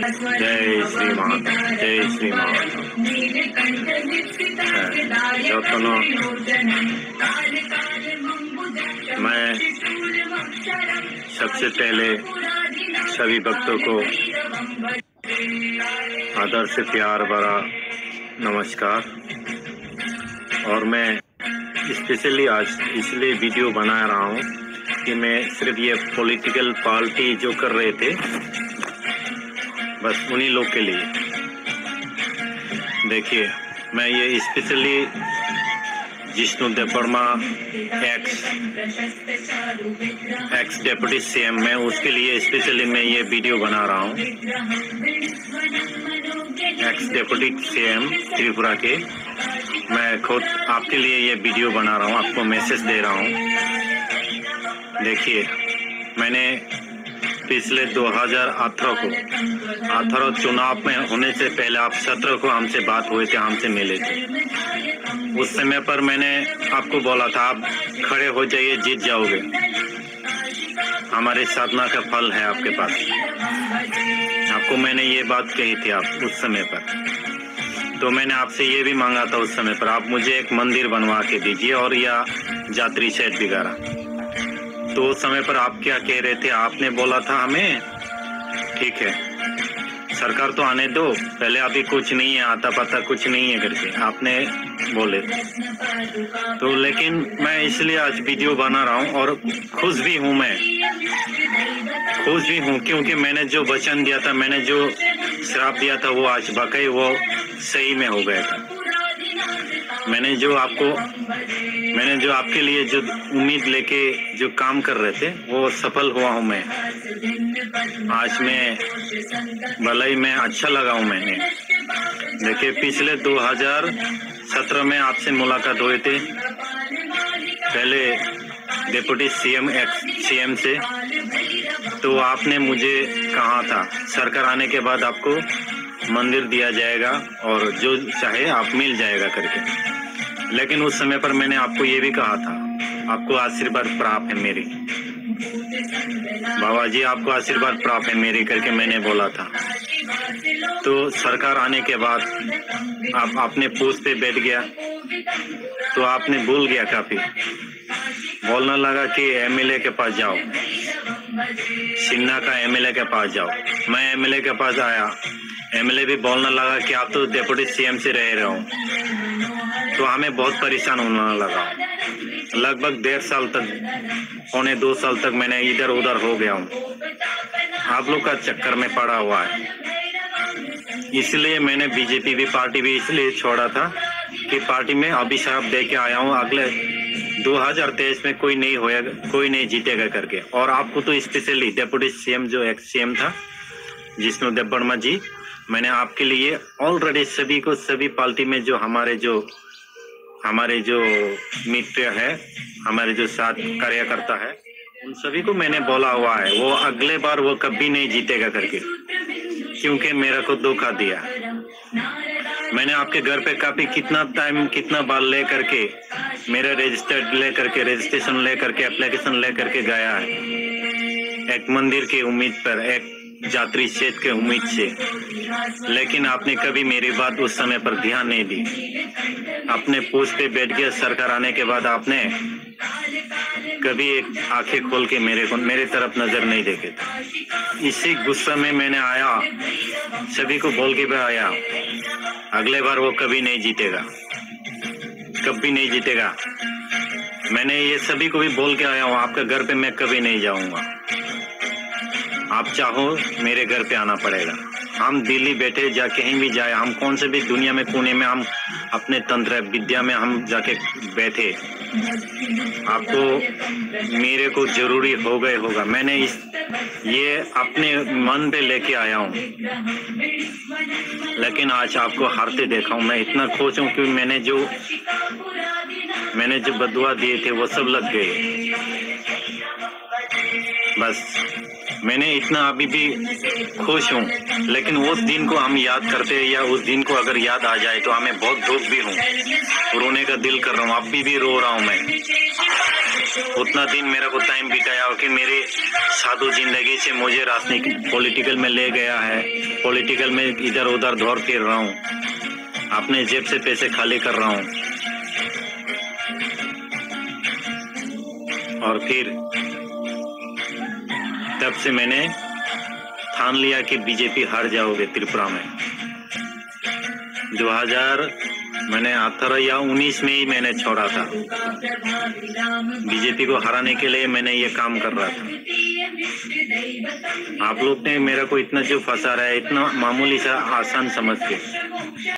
जय श्री माता, जय श्री माता। मैं सबसे पहले सभी भक्तों को आदर से प्यार भरा नमस्कार। और मैं स्पेशली आज इसलिए वीडियो बना रहा हूँ कि मैं सिर्फ ये पॉलिटिकल पार्टी जो कर रहे थे बस उन्हीं लोग के लिए। देखिए, मैं ये specially Jishnu Debbarma ex deputy CM, मैं उसके लिए स्पेशली मैं ये वीडियो बना रहा हूँ। एक्स डेप्यूटी सीएम त्रिपुरा के मैं खुद आपके लिए ये वीडियो बना रहा हूँ, आपको मैसेज दे रहा हूँ। देखिए, मैंने पिछले 2018 चुनाव में होने से पहले आप 17 को हमसे बात हुए थे, हमसे मिले थे। उस समय पर मैंने आपको बोला था आप खड़े हो जाइए, जीत जाओगे, हमारी साधना का फल है आपके पास। आपको मैंने ये बात कही थी आप उस समय पर। तो मैंने आपसे ये भी मांगा था उस समय पर, आप मुझे एक मंदिर बनवा के दीजिए और या यात्री शेड वगैरह। तो उस समय पर आप क्या कह रहे थे? आपने बोला था हमें ठीक है सरकार तो आने दो, पहले अभी कुछ नहीं है, आता पता कुछ नहीं है करके आपने बोले। तो लेकिन मैं इसलिए आज वीडियो बना रहा हूँ और खुश भी हूँ, मैं खुश भी हूँ क्योंकि मैंने जो वचन दिया था, मैंने जो श्राप दिया था वो आज वाकई वो सही में हो गया था। मैंने जो आपके लिए जो उम्मीद लेके जो काम कर रहे थे वो सफल हुआ हूँ मैं। आज मैं भलाई में अच्छा लगा हूँ मैंने। देखिए, पिछले 2017 में आपसे मुलाकात हुए थे, पहले डिप्टी सीएम एक्स सीएम से। तो आपने मुझे कहा था सरकार आने के बाद आपको मंदिर दिया जाएगा और जो चाहे आप मिल जाएगा करके। लेकिन उस समय पर मैंने आपको ये भी कहा था आपको आशीर्वाद प्राप्त है मेरी, बाबा जी आपको आशीर्वाद प्राप्त है मेरी करके मैंने बोला था। तो सरकार आने के बाद आप अपने पोस्ट पे बैठ गया तो आपने भूल गया, काफी बोलना लगा कि एमएलए के पास जाओ, सिन्हा का एमएलए के पास जाओ। मैं एमएलए के पास आया, एमएलए भी बोलने लगा कि आप तो डिप्टी सीएम से रह रहे हो। तो हमें बहुत परेशान होने लगा। लगभग 1.5 साल तक, पौने 2 साल तक मैंने इधर उधर हो गया हूँ, आप लोग का चक्कर में पड़ा हुआ है। इसलिए मैंने बीजेपी भी पार्टी भी इसलिए छोड़ा था कि पार्टी में अभिशाप दे के आया हूँ, अगले 2023 में कोई नहीं जीतेगा करके। और आपको तो स्पेशली डिप्टी सीएम जो एक्स सीएम था जिष्णु देववर्मा जी, मैंने आपके लिए ऑलरेडी सभी पार्टी में जो हमारे जो मित्र है, हमारे जो साथ कार्यकर्ता है, उन सभी को मैंने बोला हुआ है वो अगले बार वो कभी नहीं जीतेगा करके, क्योंकि मेरा को धोखा दिया। मैंने आपके घर पे काफी कितना बार ले करके मेरा रजिस्ट्रेशन ले करके एप्लीकेशन ले करके गया है, एक मंदिर की उम्मीद पर, एक यात्री शेड के उम्मीद से। लेकिन आपने कभी मेरी बात उस समय पर ध्यान नहीं दी, अपने पोस्ट पे बैठ गया। सरकार आने के बाद आपने कभी एक आंखें खोल के मेरे तरफ नजर नहीं देखे थे। इसी गुस्सा में मैंने आया, सभी को बोल के भी आया अगले बार वो कभी नहीं जीतेगा, कभी नहीं जीतेगा। मैंने ये सभी को भी बोल के आया हूँ, आपके घर पे मैं कभी नहीं जाऊंगा, आप चाहो मेरे घर पे आना पड़ेगा। हम दिल्ली बैठे जा कहीं भी जाए, हम कौन से भी दुनिया में कोने में हम अपने तंत्र विद्या में हम जाके बैठे, आपको मेरे को जरूरी होगा। मैंने ये अपने मन पे लेके आया हूँ, लेकिन आज आपको हारते देखा हूँ। मैं इतना खुश हूँ कि मैंने जो बदुआ दिए थे वो सब लग गए। बस मैंने इतना अभी भी खुश हूँ, लेकिन उस दिन को हम याद करते हैं या उस दिन को अगर याद आ जाए तो हमें बहुत दुख भी हूँ, रोने का दिल कर रहा हूँ, अभी भी रो रहा हूँ मैं। उतना दिन मेरे को टाइम बिताया कि मेरे साधु जिंदगी से मुझे राजनीतिक पॉलिटिकल में ले गया है। पॉलिटिकल में इधर उधर दौड़ फिर रहा हूँ, अपने जेब से पैसे खाली कर रहा हूँ। और फिर तब से मैंने ठान लिया कि बीजेपी हार जाओगे त्रिपुरा में। 2018 या 19 में ही मैंने छोड़ा था। बीजेपी को हराने के लिए मैंने ये काम कर रहा था। आप लोग ने मेरा को इतना जो फंसा रहा है, इतना मामूली सा आसान समझ के।